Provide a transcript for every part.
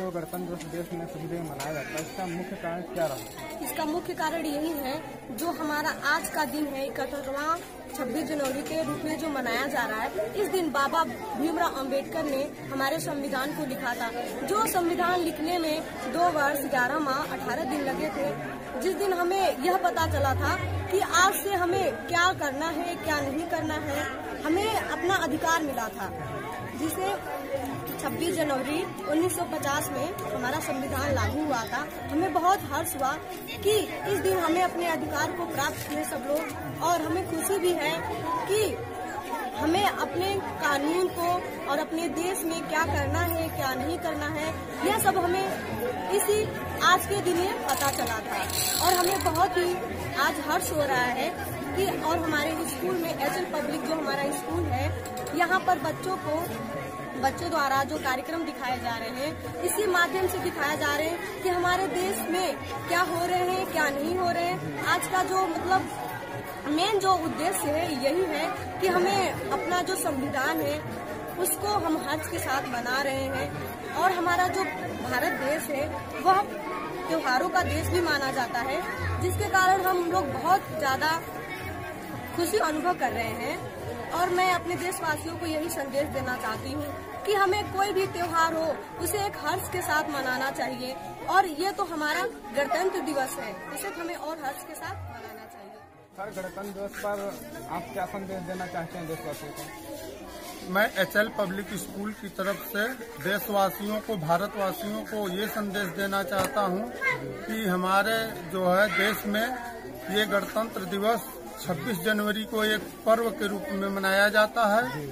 जो गणतंत्र दिवस देश में सभी जगह मनाया जाता है, इसका मुख्य कारण क्या रहा? इसका मुख्य कारण यही है, जो हमारा आज का दिन है 31वां 26 जनवरी के रूप में जो मनाया जा रहा है। इस दिन बाबा भीमराव अंबेडकर ने हमारे संविधान को लिखा था। जो संविधान लिखने में 2 वर्ष 11 माह 18 दिन लगे थे। जिस दिन हमें यह पता चला था कि आज से हमें क्या करना है, क्या नहीं करना है, हमें अपना अधिकार मिला था, जिसे 26 जनवरी 1950 में हमारा संविधान लागू हुआ था। हमें बहुत हर्ष हुआ कि इस दिन हमें अपने अधिकार को प्राप्त किए सब लोग, और हमें खुशी भी है कि हमें अपने कानून को और अपने देश में क्या करना है, क्या नहीं करना है, यह सब हमें इसी आज के दिन में पता चला था। और हमें बहुत ही आज हर्ष हो रहा है कि और हमारे स्कूल में एचएल पब्लिक जो हमारा स्कूल है, यहाँ पर बच्चों द्वारा जो कार्यक्रम दिखाए जा रहे हैं, इसी माध्यम से दिखाया जा रहे हैं कि हमारे देश में क्या हो रहे हैं, क्या नहीं हो रहे हैं। आज का जो मेन जो उद्देश्य है यही है कि हमें अपना जो संविधान है उसको हम हर्ष के साथ मना रहे हैं। और हमारा जो भारत देश है वह त्योहारों का देश भी माना जाता है, जिसके कारण हम लोग बहुत ज्यादा खुशी अनुभव कर रहे हैं। और मैं अपने देशवासियों को यही संदेश देना चाहती हूँ कि हमें कोई भी त्योहार हो उसे एक हर्ष के साथ मनाना चाहिए। और ये तो हमारा गणतंत्र दिवस है, इसे हमें और हर्ष के साथ मनाना चाहिए। हर गणतंत्र दिवस पर आप क्या संदेश देना चाहते हैं देशवासियों को? मैं एचएल पब्लिक स्कूल की तरफ से देशवासियों को, भारतवासियों को ये संदेश देना चाहता हूँ कि हमारे जो है देश में ये गणतंत्र दिवस 26 जनवरी को एक पर्व के रूप में मनाया जाता है।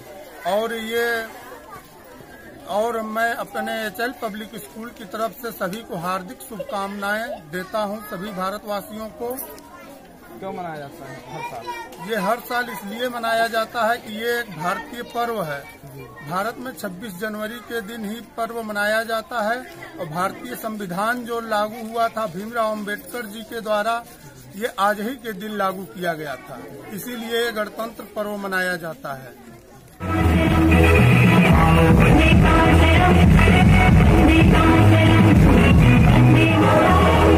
और मैं अपने एचएल पब्लिक स्कूल की तरफ से सभी को हार्दिक शुभकामनाएं देता हूं, सभी भारतवासियों को। क्यों मनाया जाता है हर साल? ये हर साल इसलिए मनाया जाता है कि ये एक भारतीय पर्व है। भारत में 26 जनवरी के दिन ही पर्व मनाया जाता है। और भारतीय संविधान जो लागू हुआ था भीमराव अंबेडकर जी के द्वारा, ये आज ही के दिन लागू किया गया था, इसीलिए गणतंत्र पर्व मनाया जाता है।